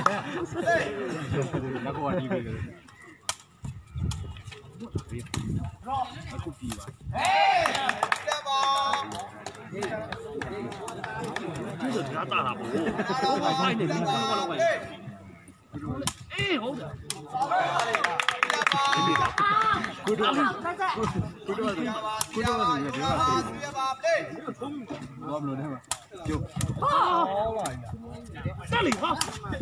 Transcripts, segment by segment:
那个我理解的。就是他打他不，我快点，哎，好的。这里哈，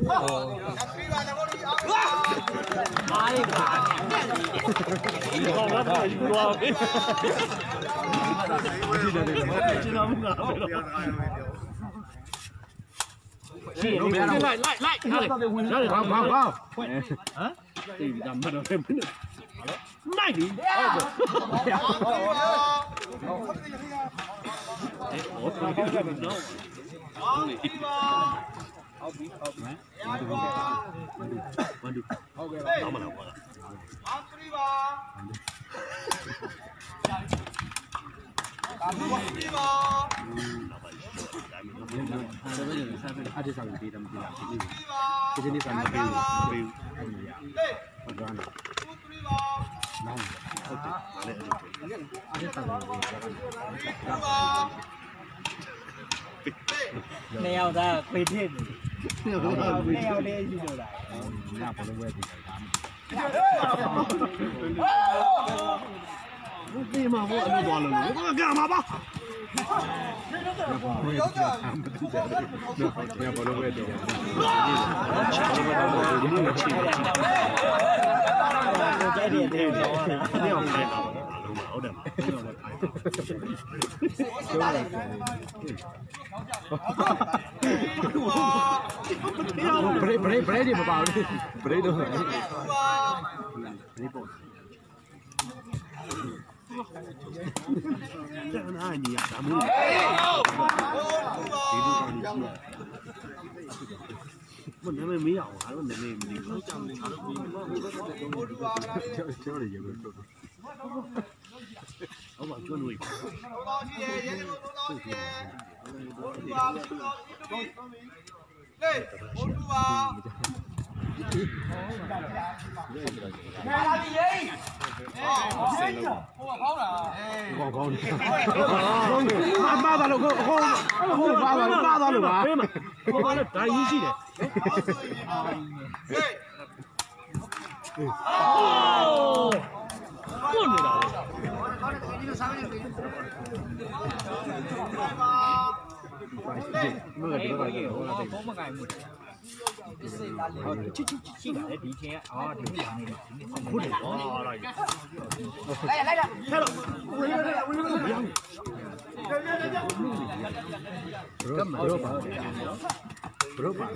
妈的吧！你好，我太弱了。知道不啦？来，哪里？跑！啊？这咱们都这不能。那里，我操！你知道吗？Neo ra quên thêm. Neo lên như nào đấy. Nhà có quên thì đi mà vô ăn bò lẩu, có cái mà ba. Neo có quên thì. Cái điện thì Neo phải bảo được. Beri dia bawa ni. Beri tu. Jangan hanya ya kamu. Mình nói mấy ảo hả? Mình này mình nói trong này nó chéo này nhiều rồi. Ông bảo chưa nuôi. Ba ba luôn không ba ba luôn à? Không ba là cái gì đấy? Con này đâu? Chỉ là để bị che, thì này không được rồi. Đây. Berapa?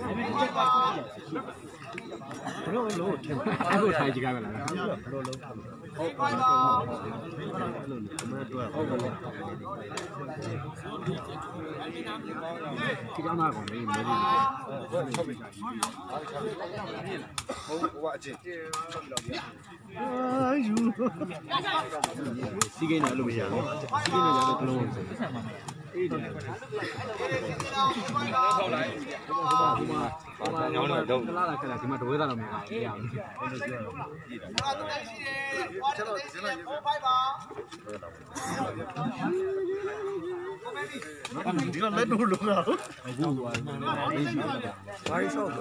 Aku saya juga kan. Kita nak kau ni. Sige na lu biya. Sige na jalan tolong. Nhau này đâu? Lá là cái là cái mà đối ra là mình làm. Chỉ là lấy đủ luôn rồi. Phải sao?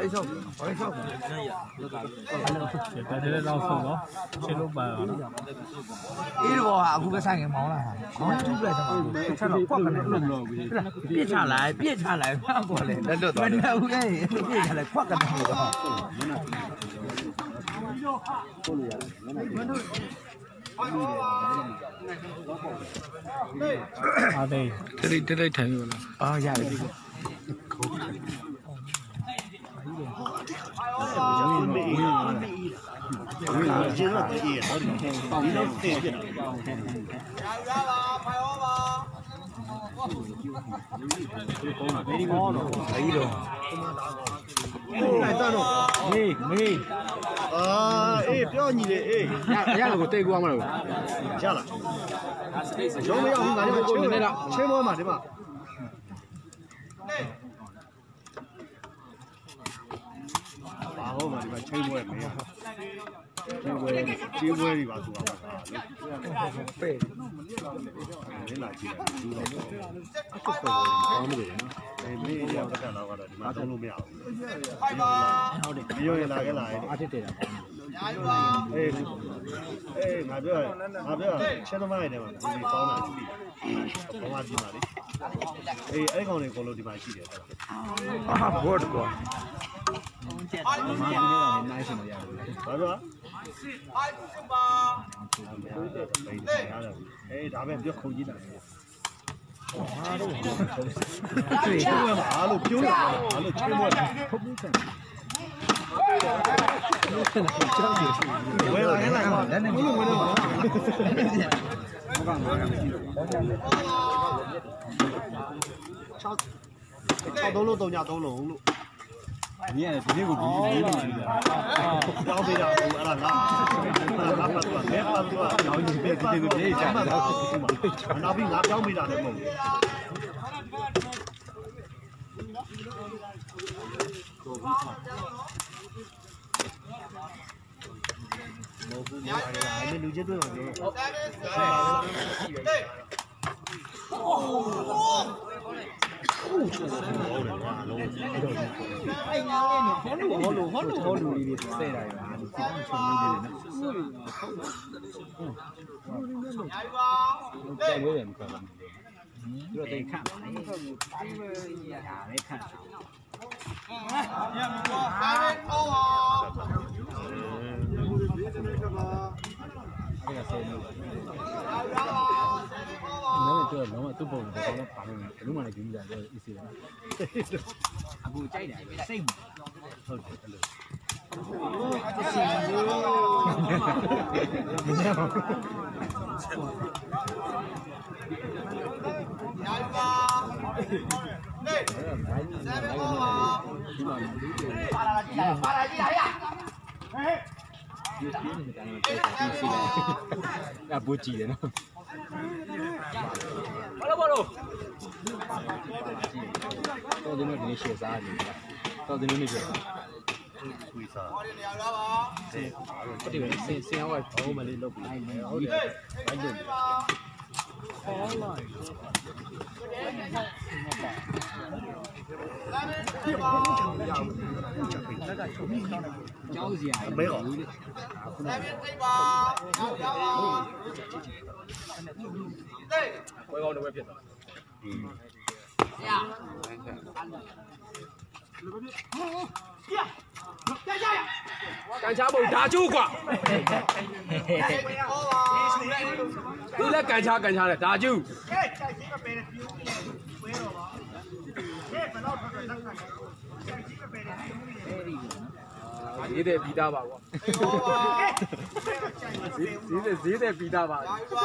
Cái đấy là rau sống đó. Trên lúc bà. Ý đồ à, cũng cái sang cái máu là. Máu chút này thôi. Sao nó quắc cái này luôn. Biết trả lại, sao qua lại. Bên đâu cái biết trả lại quắc cái này rồi. À đây. Đây thấy rồi. À dạ đây. Ê,ပြောညီလေအေးရလို့တိတ်ကူအောင်မလို့ရလားရုံးမရဘူးငါတို့ကိုနေတော့ချင်းမောမှာဒီမှာချိန်ပွဲမရချိန်ပွဲတွေပါဆိုတာပါပဲနေလာကြည့်တယ်ဒီတော့အခုပဲဘာမှမလုပ်ဘူးမင်းရပတ်သက်တော့ကတော့ဒီမှာသုံးလို့မရဘူးဟုတ်တယ်ပြောရလာခဲ့လာအတစ်တည်တာအေးငါပြောချက်သမားတွေမှာဒီပေါင်းတာကြည့်ဘာမှကြည့်ပါလေအေးအဲ့ကောင်တွေအကုန်လုံးဒီမှာရှိတယ်အာဘော့ကွာဘာလို့အေးဒါပဲပြောခုန်ကြည့်တာဟာတော့အားလို့ပြောတာအားလို့ချင်းပွဲဟုတ်ဘူးခံဝယ်လာခဲ့လိုက်ပါလက်နဲ့မလို့ဝင်တော့ဘာကမှမမရှိဘူး6လုံး3ည3လုံးလို့你也这个比你厉害，交给他，我让他把多，别把多，然后你别这个别一下，拿比拿交给他的梦。还没留阶段呢。好路里的塞来了，全部的人。再有点可能，有点看，没看。这个塞路。能都不能把那爬上去，龙马的经济这意思。啊，不摘的，谁嘛？好的，好的。啊，不记得了。好了，到底那里写啥的？到底那里写？为啥？这个先外头嘛，你都不来，好的，反正。好了。没有。我搞的外片。干啥不打酒馆？你来干啥的？打酒。谁在比大吧我？谁在比大吧？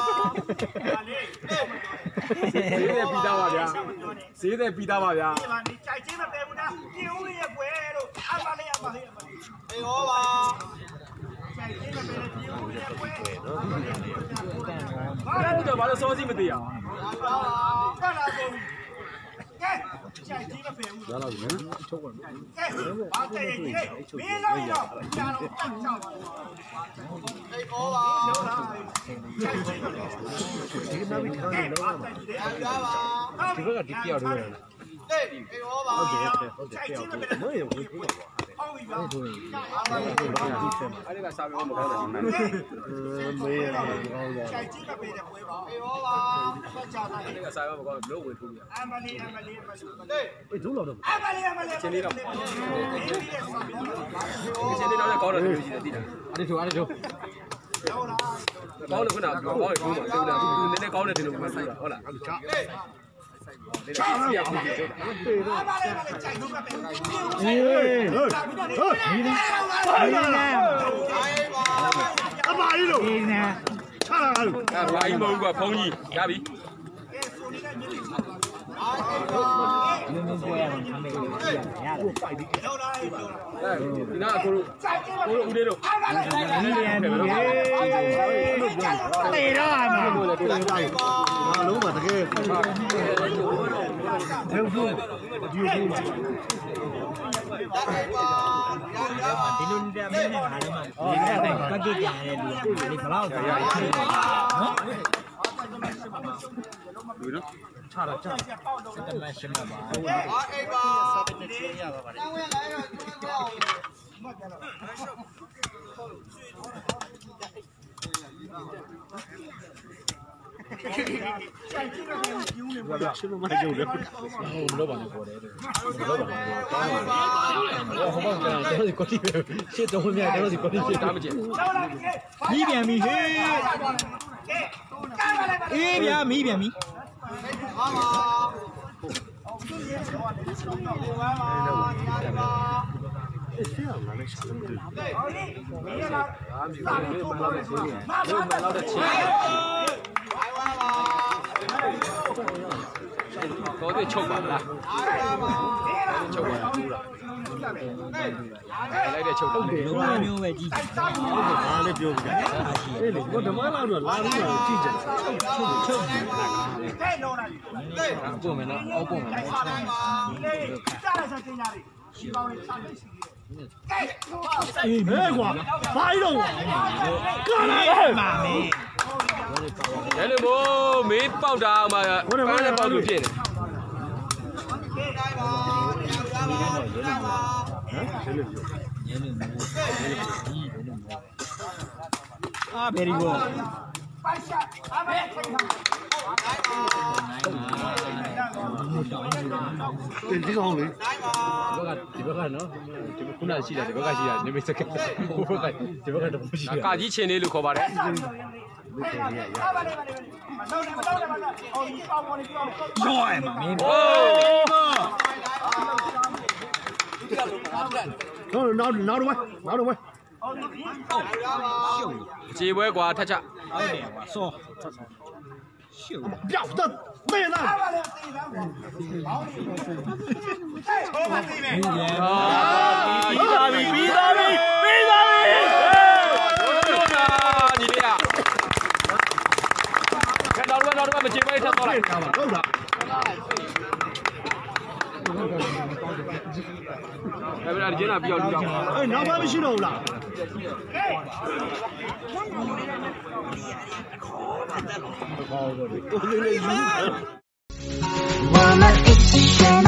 谁在比大吧呀？谁在比大吧呀？那就把这烧鸡没得呀？原来人抽过，这个第二个人。高了不能，高了多嘛，对不对？你那高了这种不是，好了，阿姨冇个朋友，加比。你那咕噜乌雷罗，对了嘛，龙马这个， ဒီလိုနေမင်းနဲ့ငါလည်းမှပတ်ကြည့်ကြရတယ်လူကဒီဘလောက်ကြာနော်လူနော်ချတော့ချစက်တမရှင်းမှာပါအေးပါစာပစ်နဲ့ချင်းရပါပါတယ်ရှင်းမမကြုံတယ်ဟိုမလို့ပါနဲ့ပေါ်တယ်မလို့ပါနဲ့ဟိုဘောင်းကတော့ဒီကိုတီးရှစ်တော့မြတ်တော့ဒီကိုတီးရှစ်တာမကျမီးပြန်ပြီဟေးအေးဗျာမီးပြန်ပြီရှင်းအောင်လည်းရှာလို့မတွေ့ဘူးတော့对ချုပ်ပါလားချုပ်ပါလားလိုက်တဲ့ချုပ်တော့ဘယ်လိုမျိုးပဲကြီးဘာလဲပြောကြတယ်အေးလေဒီဓမ္မလာတော့လာပြီးတော့ကြည့်ကြတယ်ချုပ်ပုံမယ်နော်အောက်ပုံမယ်အေးမဲကွာဘာလို့ကာလာမာမေရဲလေမို့မေးပေါက်တာမှဘာလဲပေါက်လို့ဖြစ်အာဗေရီဂိုဒီကောင်လေဒီဘက်ကနော်ဒီခုနရှိတယ်ဒီဘက်ကရှိတယ်နေမေးစက်ကဟိုဘက်ကဒီဘက်ကတော့ရှိတယ်ကာကြီးချင်းလေးလို့ခေါ်ပါတယ်ရောရမှာမင်းနောက်တော့ဝဲခြေပွဲကွာထက်ချဟုတ်တယ်ကွာစောရှုပ်表的没了ပြီးသားပြီညီလေးကတော့မခြေပွဲထက်တော့လိုက်ဟုတ်လားအဲ့ဒါကျင်းလာပြီးတော့လူတော့အေးနောက်ဘာမရှိတော့ဘူးလား我们一起学。